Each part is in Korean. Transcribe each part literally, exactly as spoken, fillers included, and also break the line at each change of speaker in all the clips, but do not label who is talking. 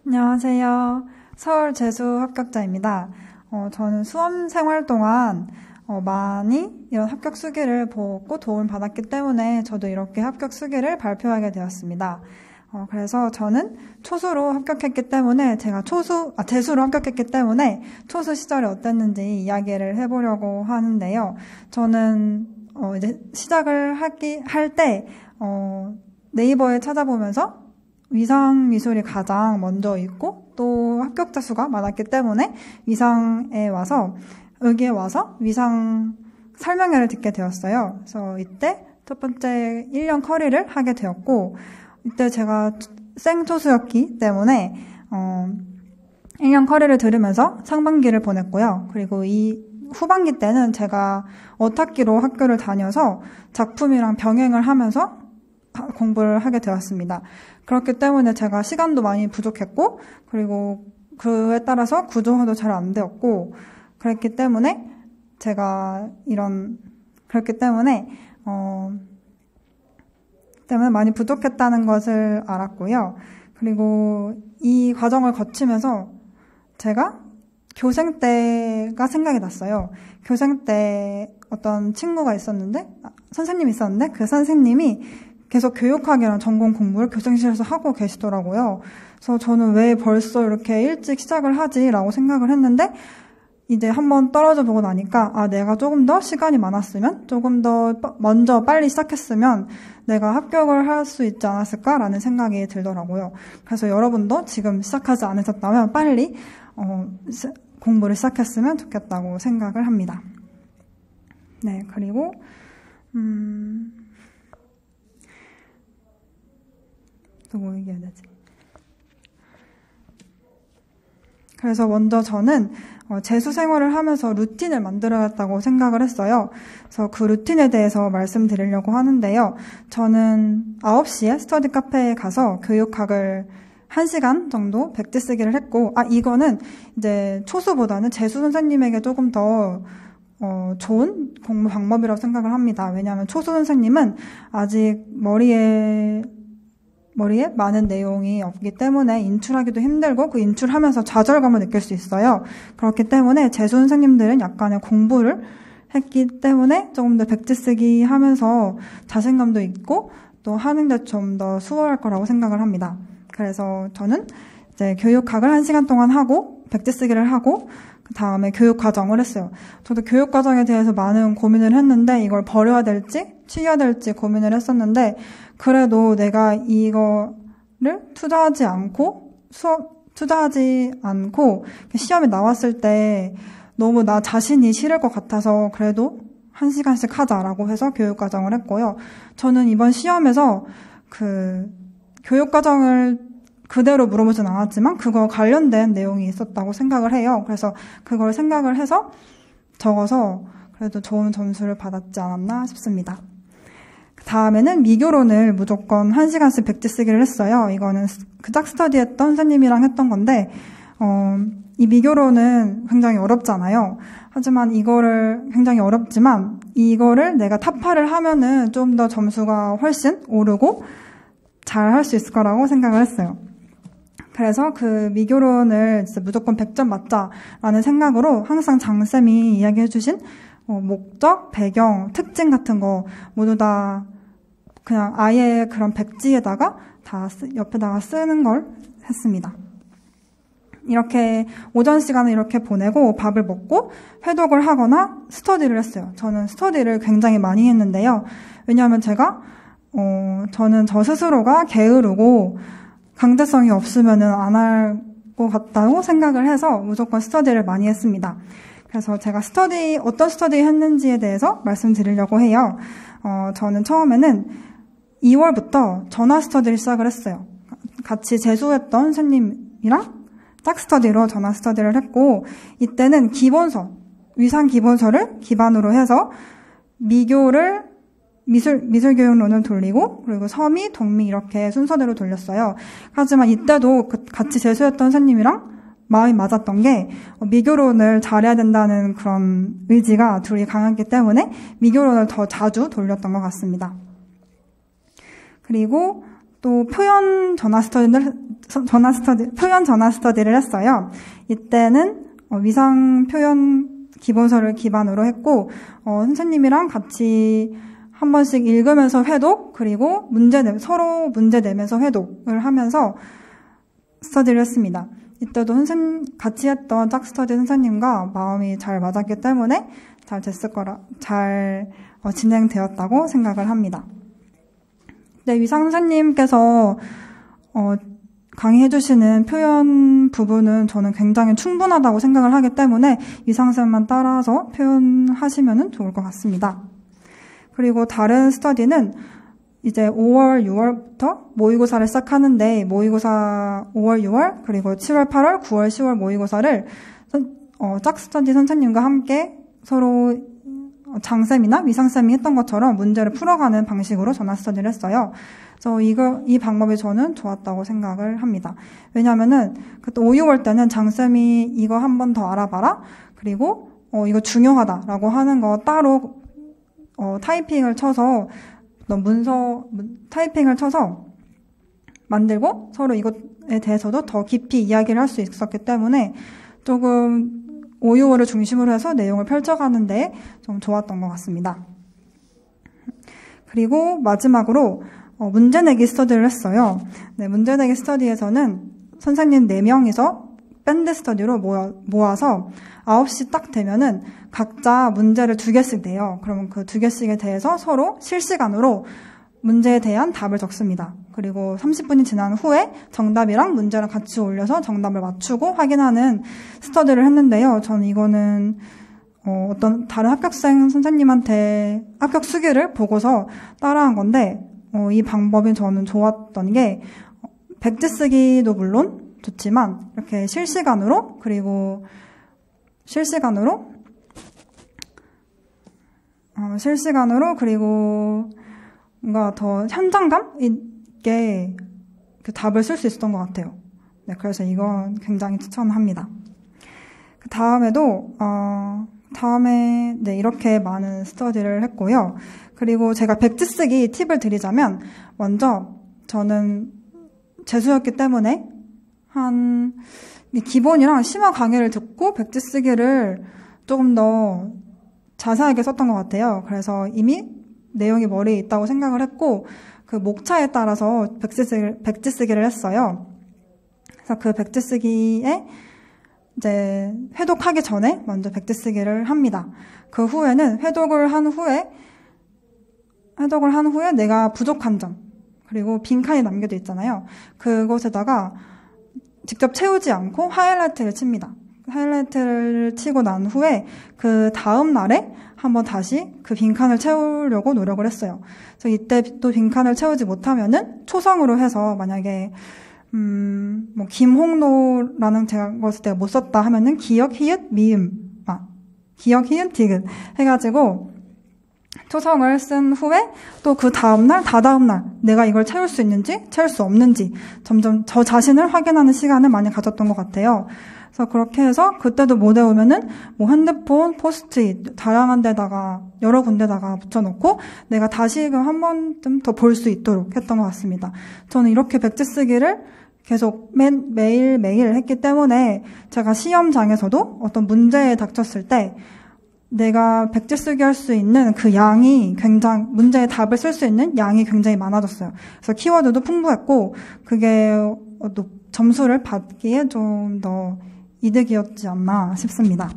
안녕하세요. 서울 재수 합격자입니다. 어, 저는 수험 생활 동안 어, 많이 이런 합격 수기를 보고 도움을 받았기 때문에 저도 이렇게 합격 수기를 발표하게 되었습니다. 어, 그래서 저는 초수로 합격했기 때문에 제가 초수, 아, 재수로 합격했기 때문에 초수 시절이 어땠는지 이야기를 해보려고 하는데요. 저는 어, 이제 시작을 하기 할 때 어, 네이버에 찾아보면서 위상미술이 가장 먼저 있고 또 합격자 수가 많았기 때문에 위상에 와서 여기에 와서 위상 설명회를 듣게 되었어요. 그래서 이때 첫 번째 일 년 커리를 하게 되었고 이때 제가 생초수였기 때문에 어, 일 년 커리를 들으면서 상반기를 보냈고요. 그리고 이 후반기 때는 제가 어학기로 학교를 다녀서 작품이랑 병행을 하면서 공부를 하게 되었습니다. 그렇기 때문에 제가 시간도 많이 부족했고 그리고 그에 따라서 구조화도 잘 안 되었고 그랬기 때문에 제가 이런 그렇기 때문에 어 때문에 많이 부족했다는 것을 알았고요. 그리고 이 과정을 거치면서 제가 교생 때가 생각이 났어요. 교생 때 어떤 친구가 있었는데 아, 선생님이 있었는데 그 선생님이 계속 교육학이라는 전공 공부를 교생실에서 하고 계시더라고요. 그래서 저는 왜 벌써 이렇게 일찍 시작을 하지라고 생각을 했는데 이제 한번 떨어져 보고 나니까 아 내가 조금 더 시간이 많았으면 조금 더 먼저 빨리 시작했으면 내가 합격을 할 수 있지 않았을까라는 생각이 들더라고요. 그래서 여러분도 지금 시작하지 않으셨다면 빨리 어, 공부를 시작했으면 좋겠다고 생각을 합니다. 네, 그리고 음... 또 뭐 얘기해야 되지? 그래서 먼저 저는 어, 재수 생활을 하면서 루틴을 만들어야겠다고 생각을 했어요. 그래서 그 루틴에 대해서 말씀드리려고 하는데요. 저는 아홉 시에 스터디 카페에 가서 교육학을 한 시간 정도 백지 쓰기를 했고, 아, 이거는 이제 초수보다는 재수 선생님에게 조금 더 어, 좋은 공부 방법이라고 생각을 합니다. 왜냐하면 초수 선생님은 아직 머리에 머리에 많은 내용이 없기 때문에 인출하기도 힘들고 그 인출하면서 좌절감을 느낄 수 있어요. 그렇기 때문에 재수 선생님들은 약간의 공부를 했기 때문에 조금 더 백지 쓰기 하면서 자신감도 있고 또 하는데 좀 더 수월할 거라고 생각을 합니다. 그래서 저는 이제 교육학을 한 시간 동안 하고 백지 쓰기를 하고 그 다음에 교육과정을 했어요. 저도 교육과정에 대해서 많은 고민을 했는데 이걸 버려야 될지 취해야 될지 고민을 했었는데 그래도 내가 이거를 투자하지 않고 수업 투자하지 않고 시험에 나왔을 때 너무 나 자신이 싫을 것 같아서 그래도 한 시간씩 하자라고 해서 교육과정을 했고요. 저는 이번 시험에서 그 교육과정을 그대로 물어보진 않았지만 그거 관련된 내용이 있었다고 생각을 해요. 그래서 그걸 생각을 해서 적어서 그래도 좋은 점수를 받았지 않았나 싶습니다. 그 다음에는 미교론을 무조건 한 시간씩 백지 쓰기를 했어요. 이거는 그 짝스터디 했던 선생님이랑 했던 건데 어, 이 미교론은 굉장히 어렵잖아요. 하지만 이거를 굉장히 어렵지만 이거를 내가 타파를 하면은 좀 더 점수가 훨씬 오르고 잘 할 수 있을 거라고 생각을 했어요. 그래서 그 미교론을 진짜 무조건 백 점 맞자라는 생각으로 항상 장쌤이 이야기해 주신 어, 목적, 배경, 특징 같은 거 모두 다 그냥 아예 그런 백지에다가 다 쓰, 옆에다가 쓰는 걸 했습니다. 이렇게 오전 시간을 이렇게 보내고 밥을 먹고 회독을 하거나 스터디를 했어요. 저는 스터디를 굉장히 많이 했는데요. 왜냐하면 제가 어, 저는 저 스스로가 게으르고 강제성이 없으면은 안 할 것 같다고 생각을 해서 무조건 스터디를 많이 했습니다. 그래서 제가 스터디, 어떤 스터디 했는지에 대해서 말씀드리려고 해요. 어, 저는 처음에는 이월부터 전화 스터디를 시작을 했어요. 같이 재수했던 선생님이랑 짝스터디로 전화 스터디를 했고, 이때는 기본서, 위상 기본서를 기반으로 해서 미교를 미술, 미술교육론을 돌리고, 그리고 서미, 동미 이렇게 순서대로 돌렸어요. 하지만 이때도 그 같이 재수했던 선생님이랑 마음이 맞았던 게 미교론을 잘해야 된다는 그런 의지가 둘이 강했기 때문에 미교론을 더 자주 돌렸던 것 같습니다. 그리고 또 표현 전화 스터디를, 전화 스터디, 표현 전화 스터디를 했어요. 이때는 위상 표현 기본서를 기반으로 했고, 어, 선생님이랑 같이 한 번씩 읽으면서 회독, 그리고 문제 내, 서로 문제 내면서 회독을 하면서 스터디를 했습니다. 이때도 선생님, 같이 했던 짝스터디 선생님과 마음이 잘 맞았기 때문에 잘 됐을 거라, 잘 어, 진행되었다고 생각을 합니다. 네, 위상 선생님께서 어, 강의해주시는 표현 부분은 저는 굉장히 충분하다고 생각을 하기 때문에 위상 선생님만 따라서 표현하시면 좋을 것 같습니다. 그리고 다른 스터디는 이제 오월, 유월부터 모의고사를 시작하는데 모의고사 오월, 유월, 그리고 칠월, 팔월, 구월, 시월 모의고사를 어, 짝스터디 선생님과 함께 서로 장쌤이나 위상쌤이 했던 것처럼 문제를 풀어가는 방식으로 전화 스터디를 했어요. 그래서 이거, 이 방법이 저는 좋았다고 생각을 합니다. 왜냐면은 그때 오, 유월 때는 장쌤이 이거 한 번 더 알아봐라. 그리고 어, 이거 중요하다라고 하는 거 따로 어, 타이핑을 쳐서 문서 타이핑을 쳐서 만들고 서로 이것에 대해서도 더 깊이 이야기를 할 수 있었기 때문에 조금 오, 유월을 중심으로 해서 내용을 펼쳐가는데 좀 좋았던 것 같습니다. 그리고 마지막으로 어, 문제내기 스터디를 했어요. 네, 문제내기 스터디에서는 선생님 네 명이서 밴드 스터디로 모아, 모아서 아홉 시 딱 되면은 각자 문제를 두 개씩 내요. 그러면 그 두 개씩에 대해서 서로 실시간으로 문제에 대한 답을 적습니다. 그리고 삼십 분이 지난 후에 정답이랑 문제랑 같이 올려서 정답을 맞추고 확인하는 스터디를 했는데요. 저는 이거는 어, 어떤 다른 합격생 선생님한테 합격 수기를 보고서 따라한 건데 어, 이 방법이 저는 좋았던 게 백지 쓰기도 물론 좋지만 이렇게 실시간으로 그리고 실시간으로 어, 실시간으로 그리고 뭔가 더 현장감 있게 그 답을 쓸 수 있었던 것 같아요. 네, 그래서 이건 굉장히 추천합니다. 그 다음에도 어, 다음에 네, 이렇게 많은 스터디를 했고요. 그리고 제가 백지 쓰기 팁을 드리자면 먼저 저는 재수였기 때문에 한 기본이랑 심화 강의를 듣고 백지 쓰기를 조금 더 자세하게 썼던 것 같아요. 그래서 이미 내용이 머리에 있다고 생각을 했고 그 목차에 따라서 백지 쓰기, 백지 쓰기를 했어요. 그래서 그 백지 쓰기에 이제 회독하기 전에 먼저 백지 쓰기를 합니다. 그 후에는 회독을 한 후에 회독을 한 후에 내가 부족한 점 그리고 빈칸이 남겨져 있잖아요. 그것에다가 직접 채우지 않고 하이라이트를 칩니다. 하이라이트를 치고 난 후에 그 다음 날에 한번 다시 그 빈칸을 채우려고 노력을 했어요. 그래서 이때 또 빈칸을 채우지 못하면은 초성으로 해서 만약에 음, 뭐 김홍로라는 제가 것을 내가 못 썼다 하면은 기역, 히읗, 미음, 아, 기역, 히읗, 디귿 해가지고 초성을 쓴 후에 또 그 다음날, 다다음날 내가 이걸 채울 수 있는지 채울 수 없는지 점점 저 자신을 확인하는 시간을 많이 가졌던 것 같아요. 그래서 그렇게 해서 그때도 못 외우면은 뭐 핸드폰, 포스트잇 다양한 데다가 여러 군데다가 붙여놓고 내가 다시금 한 번쯤 더 볼 수 있도록 했던 것 같습니다. 저는 이렇게 백지 쓰기를 계속 매, 매일 매일 했기 때문에 제가 시험장에서도 어떤 문제에 닥쳤을 때 내가 백지 쓰기 할 수 있는 그 양이 굉장히, 문제에 답을 쓸 수 있는 양이 굉장히 많아졌어요. 그래서 키워드도 풍부했고, 그게 점수를 받기에 좀 더 이득이었지 않나 싶습니다.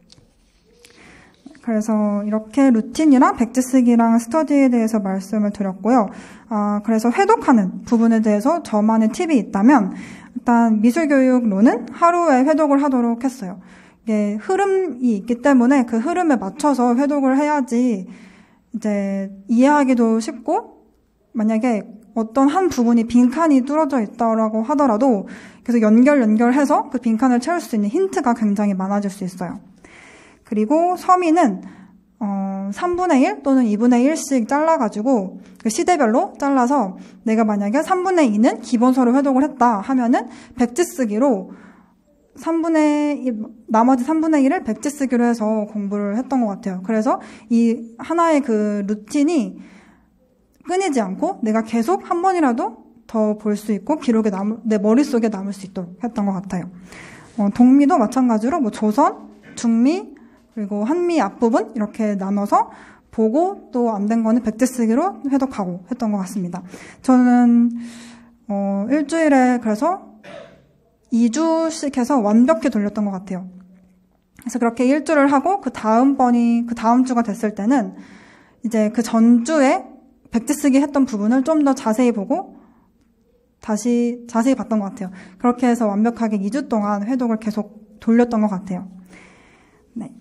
그래서 이렇게 루틴이랑 백지 쓰기랑 스터디에 대해서 말씀을 드렸고요. 아, 그래서 회독하는 부분에 대해서 저만의 팁이 있다면, 일단 미술교육로는 하루에 회독을 하도록 했어요. 이게 흐름이 있기 때문에 그 흐름에 맞춰서 회독을 해야지 이제 이해하기도 쉽고 만약에 어떤 한 부분이 빈칸이 뚫어져 있다고 하더라도 계속 연결 연결해서 그 빈칸을 채울 수 있는 힌트가 굉장히 많아질 수 있어요. 그리고 서미는 어, 삼분의 일 또는 이분의 일씩 잘라가지고 그 시대별로 잘라서 내가 만약에 삼분의 이는 기본서로 회독을 했다 하면은 백지 쓰기로 삼분의 일, 나머지 삼분의 일을 백지 쓰기로 해서 공부를 했던 것 같아요. 그래서 이 하나의 그 루틴이 끊이지 않고 내가 계속 한 번이라도 더 볼 수 있고 기록에 남, 내 머릿속에 남을 수 있도록 했던 것 같아요. 어, 동미도 마찬가지로 뭐 조선, 중미, 그리고 한미 앞부분 이렇게 나눠서 보고 또 안 된 거는 백지쓰기로 해독하고 했던 것 같습니다. 저는 어, 일주일에 그래서 이 주씩 해서 완벽히 돌렸던 것 같아요. 그래서 그렇게 일주를 하고 그 다음 번이 그 다음 주가 됐을 때는 이제 그 전주에 백지쓰기 했던 부분을 좀 더 자세히 보고 다시 자세히 봤던 것 같아요. 그렇게 해서 완벽하게 이 주 동안 회독을 계속 돌렸던 것 같아요. 네.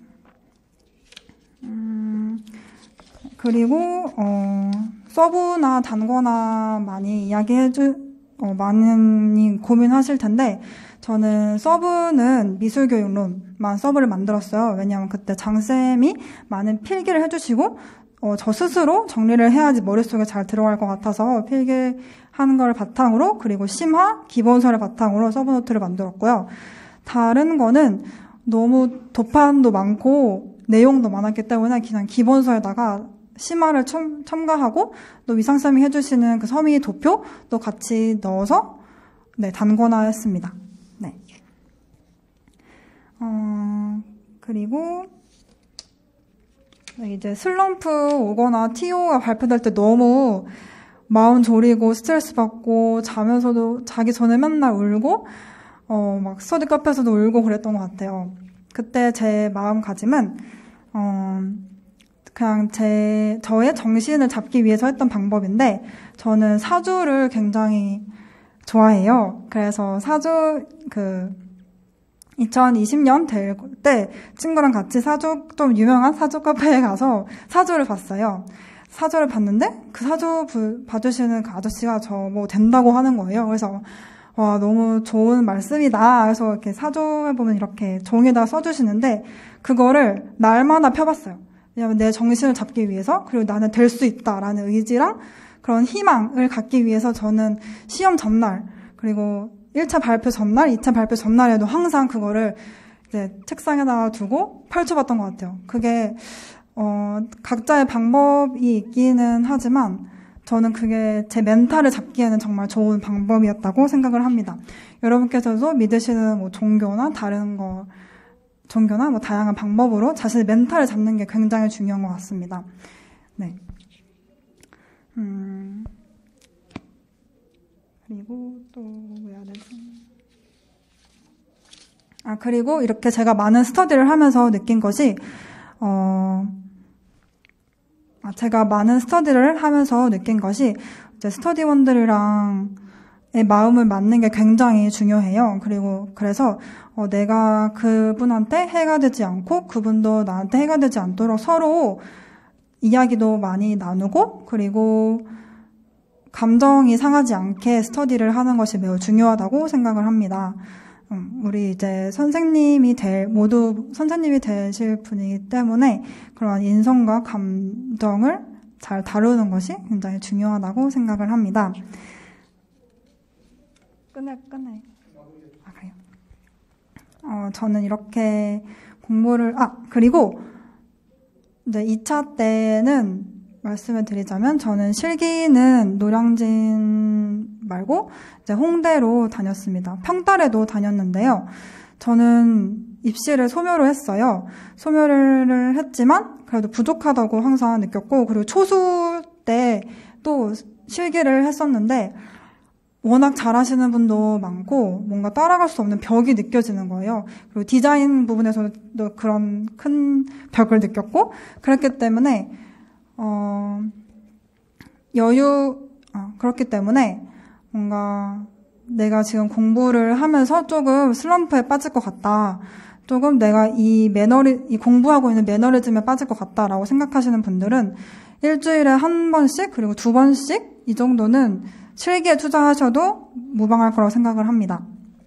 음, 그리고 어, 서브나 단거나 많이 이야기해주, 어, 많이 고민하실 텐데 저는 서브는 미술교육론만 서브를 만들었어요. 왜냐하면 그때 장쌤이 많은 필기를 해주시고 어, 저 스스로 정리를 해야지 머릿속에 잘 들어갈 것 같아서 필기하는 걸 바탕으로 그리고 심화, 기본서를 바탕으로 서브노트를 만들었고요. 다른 거는 너무 도판도 많고 내용도 많았기 때문에 그냥 기본서에다가 심화를 첨, 첨가하고 또 위상쌤이 해주시는 그 서미 도표도 같이 넣어서 네, 단권화했습니다. 네. 어, 그리고 이제 슬럼프 오거나 티오가 발표될 때 너무 마음 졸이고 스트레스 받고 자면서도 자기 전에 맨날 울고 어, 막 스터디 카페에서도 울고 그랬던 것 같아요. 그때 제 마음가짐은 어, 그냥 제 저의 정신을 잡기 위해서 했던 방법인데 저는 사주를 굉장히 좋아해요. 그래서 사주 그 이천이십 년 될 때 친구랑 같이 사주 좀 유명한 사주 카페에 가서 사주를 봤어요. 사주를 봤는데 그 사주 부, 봐주시는 그 아저씨가 저 뭐 된다고 하는 거예요. 그래서 와 너무 좋은 말씀이다. 그래서 이렇게 사주에 보면 이렇게 종이에다 써주시는데 그거를 날마다 펴봤어요. 왜냐하면 내 정신을 잡기 위해서 그리고 나는 될 수 있다라는 의지랑 그런 희망을 갖기 위해서 저는 시험 전날 그리고 일 차 발표 전날, 이 차 발표 전날에도 항상 그거를 이제 책상에다 두고 펼쳐봤던 것 같아요. 그게 어, 각자의 방법이 있기는 하지만 저는 그게 제 멘탈을 잡기에는 정말 좋은 방법이었다고 생각을 합니다. 여러분께서도 믿으시는 뭐 종교나 다른 거, 종교나 뭐 다양한 방법으로 자신의 멘탈을 잡는 게 굉장히 중요한 것 같습니다. 네. 음. 그리고 또 뭐 해야 되지? 아, 그리고 이렇게 제가 많은 스터디를 하면서 느낀 것이, 어, 아, 제가 많은 스터디를 하면서 느낀 것이, 이제 스터디원들이랑의 마음을 맞는 게 굉장히 중요해요. 그리고 그래서, 어, 내가 그분한테 해가 되지 않고, 그분도 나한테 해가 되지 않도록 서로 이야기도 많이 나누고, 그리고 감정이 상하지 않게 스터디를 하는 것이 매우 중요하다고 생각을 합니다. 음, 우리 이제 선생님이 될, 모두 선생님이 되실 분이기 때문에 그런 인성과 감정을 잘 다루는 것이 굉장히 중요하다고 생각을 합니다. 끝내, 끝내. 아, 그래요. 어, 저는 이렇게 공부를, 아, 그리고 이제 이 차 때는 말씀을 드리자면 저는 실기는 노량진 말고 이제 홍대로 다녔습니다. 평달에도 다녔는데요. 저는 입시를 소묘로 했어요. 소묘를 했지만 그래도 부족하다고 항상 느꼈고 그리고 초수 때 또 실기를 했었는데 워낙 잘하시는 분도 많고 뭔가 따라갈 수 없는 벽이 느껴지는 거예요. 그리고 디자인 부분에서도 그런 큰 벽을 느꼈고 그랬기 때문에 어, 여유, 아, 그렇기 때문에 뭔가 내가 지금 공부를 하면서 조금 슬럼프에 빠질 것 같다. 조금 내가 이 매너리, 이 공부하고 있는 매너리즘에 빠질 것 같다라고 생각하시는 분들은 일주일에 한 번씩 그리고 두 번씩 이 정도는 실기에 투자하셔도 무방할 거라고 생각을 합니다.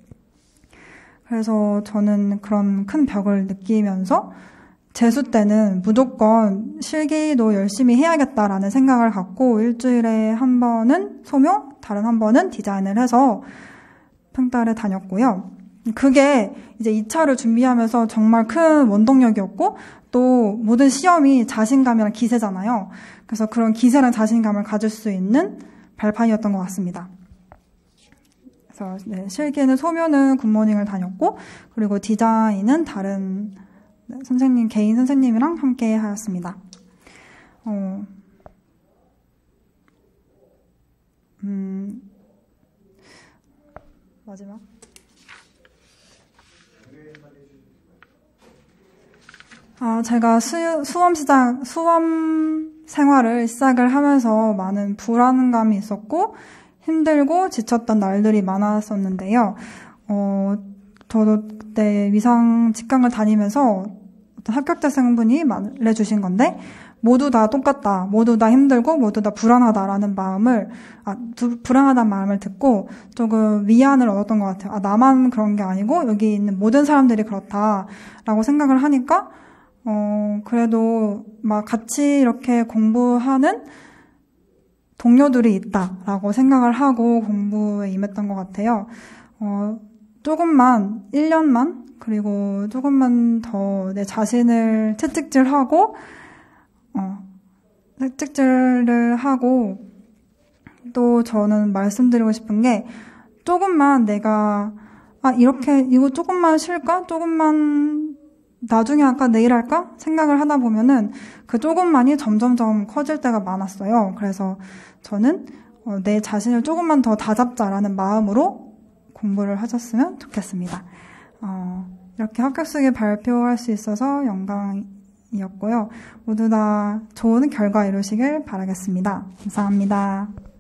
그래서 저는 그런 큰 벽을 느끼면서 재수 때는 무조건 실기도 열심히 해야겠다라는 생각을 갖고 일주일에 한 번은 소묘, 다른 한 번은 디자인을 해서 평달에 다녔고요. 그게 이제 이 차를 준비하면서 정말 큰 원동력이었고 또 모든 시험이 자신감이랑 기세잖아요. 그래서 그런 기세랑 자신감을 가질 수 있는 발판이었던 것 같습니다. 그래서 네, 실기는 소묘는 굿모닝을 다녔고, 그리고 디자인은 다른 네, 선생님, 개인 선생님이랑 함께 하였습니다. 어, 음, 마지막. 아, 제가 수, 수험 시작, 수험 생활을 시작을 하면서 많은 불안감이 있었고, 힘들고 지쳤던 날들이 많았었는데요. 어, 저도 그때 위상 직강을 다니면서 어떤 합격자생분이 말해주신 건데, 모두 다 똑같다, 모두 다 힘들고, 모두 다 불안하다라는 마음을, 아, 두, 불안하다는 마음을 듣고 조금 위안을 얻었던 것 같아요. 아, 나만 그런 게 아니고, 여기 있는 모든 사람들이 그렇다라고 생각을 하니까, 어, 그래도 막 같이 이렇게 공부하는 동료들이 있다라고 생각을 하고 공부에 임했던 것 같아요. 어, 조금만, 일 년만, 그리고 조금만 더 내 자신을 채찍질하고, 어, 채찍질을 하고, 또 저는 말씀드리고 싶은 게, 조금만 내가, 아, 이렇게, 이거 조금만 쉴까? 조금만 나중에 할까? 내일 할까? 생각을 하다 보면은 그 조금만이 점점점 커질 때가 많았어요. 그래서 저는 어, 내 자신을 조금만 더 다잡자라는 마음으로 공부를 하셨으면 좋겠습니다. 어, 이렇게 합격수기 발표할 수 있어서 영광이었고요. 모두 다 좋은 결과 이루시길 바라겠습니다. 감사합니다.